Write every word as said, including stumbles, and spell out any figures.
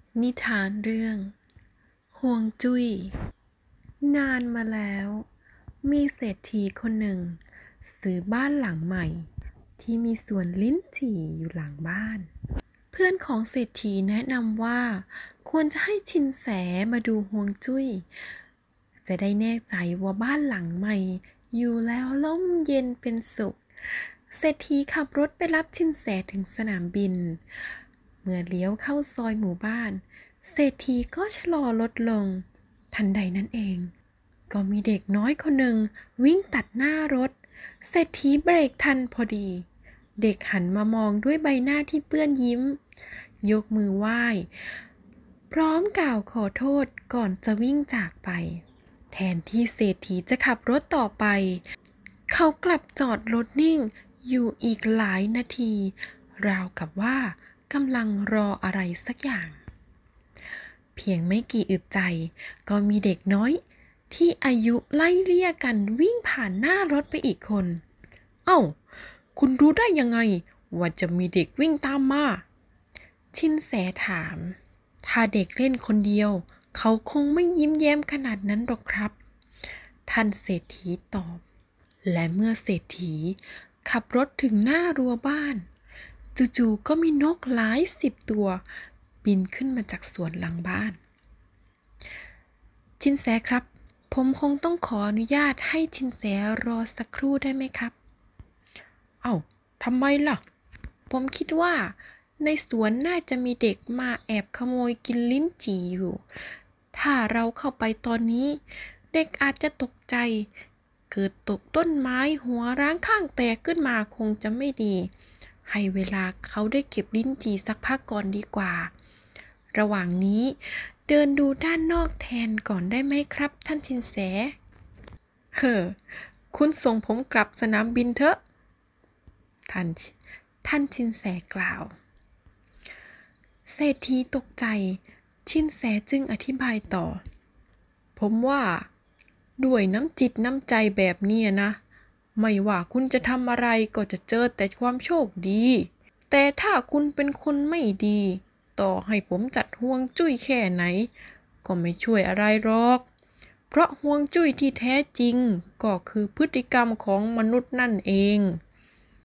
นิทานเรื่องฮวงจุ้ยนานมาแล้วมีเศรษฐีคนหนึ่งซื้อบ้านหลังใหม่ที่มีสวนลิ้นจี่อยู่หลังบ้านเพื่อนของเศรษฐีแนะนำว่าควรจะให้ชินแสมาดูฮวงจุ้ยจะได้แน่ใจว่าบ้านหลังใหม่อยู่แล้วร่มเย็นเป็นสุขเศรษฐีขับรถไปรับชินแสถึงสนามบินเมื่อเลี้ยวเข้าซอยหมู่บ้านเศรษฐีก็ชะลอรถลงทันใดนั้นเองก็มีเด็กน้อยคนหนึ่งวิ่งตัดหน้ารถเศรษฐีเบรกทันพอดีเด็กหันมามองด้วยใบหน้าที่เปื้อนยิ้มยกมือไหว้พร้อมกล่าวขอโทษก่อนจะวิ่งจากไปแทนที่เศรษฐีจะขับรถต่อไปเขากลับจอดรถนิ่งอยู่อีกหลายนาทีราวกับว่ากำลังรออะไรสักอย่างเพียงไม่กี่อึดใจก็มีเด็กน้อยที่อายุไล่เลี่ยกันวิ่งผ่านหน้ารถไปอีกคนเอ้าคุณรู้ได้ยังไงว่าจะมีเด็กวิ่งตามมาชินแสถามถ้าเด็กเล่นคนเดียวเขาคงไม่ยิ้มแย้มขนาดนั้นหรอกครับท่านเศรษฐีตอบและเมื่อเศรษฐีขับรถถึงหน้ารั้วบ้านจู่ๆก็มีนกหลายสิบตัวบินขึ้นมาจากสวนหลังบ้านชินแสครับผมคงต้องขออนุญาตให้ชินแสรอสักครู่ได้ไหมครับเอ้าทำไมล่ะผมคิดว่าในสวนน่าจะมีเด็กมาแอบขโมยกินลิ้นจี่อยู่ถ้าเราเข้าไปตอนนี้เด็กอาจจะตกใจเกิดตกต้นไม้หัวร้างข้างแตกขึ้นมาคงจะไม่ดีให้เวลาเขาได้เก็บลิ้นจี่สักพักก่อนดีกว่าระหว่างนี้เดินดูด้านนอกแทนก่อนได้ไหมครับท่านชินแสเฮ้อคุณส่งผมกลับสนามบินเถอะท่านท่านชินแสกล่าวเศรษฐีตกใจชินแสจึงอธิบายต่อผมว่าด้วยน้ำจิตน้ำใจแบบนี้นะไม่ว่าคุณจะทำอะไรก็จะเจอแต่ความโชคดีแต่ถ้าคุณเป็นคนไม่ดีต่อให้ผมจัดฮวงจุ้ยแค่ไหนก็ไม่ช่วยอะไรหรอกเพราะฮวงจุ้ยที่แท้จริงก็คือพฤติกรรมของมนุษย์นั่นเอง